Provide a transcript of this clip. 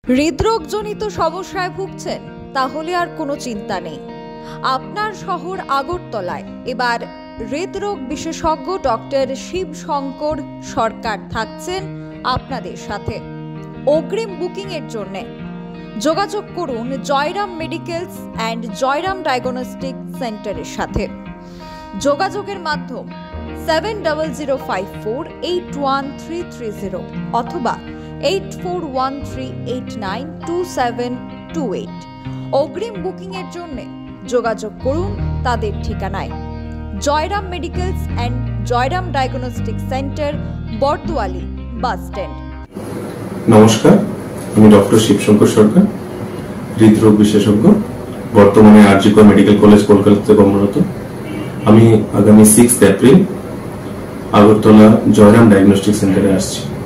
হৃদরোগজনিত সমস্যায় ভুগছেন? তাহলে আর কোনো চিন্তা নেই। আপনার শহর আগরতলায় এবার হৃদরোগ বিশেষজ্ঞ ডক্টর শিবশঙ্কর সরকার থাকছেন আপনাদের সাথে। অগ্রিম বুকিং এর জন্য যোগাযোগ করুন Jayram medicals and Jayram diagnostic সেন্টারের সাথে। যোগাযোগের মাধ্যম 7005481330 অথবা 8413892728। অগ্রিম বুকিং এর জন্য যোগাযোগ করুন তাদের ঠিকানায় Jayram medicals and Jayram diagnostic centre, Bardowali bus stand. নমস্কার, আমি ডক্টর শিবশঙ্কর সরকার, হৃদরোগ বিশেষজ্ঞ, বর্তমানে আরজি কর মেডিকেল কলেজ কলকাতাতে কর্মরত। আমি আগামী 6 এপ্রিল আগরতলা জয়রাম ডায়াগনস্টিক সেন্টারে আসছি।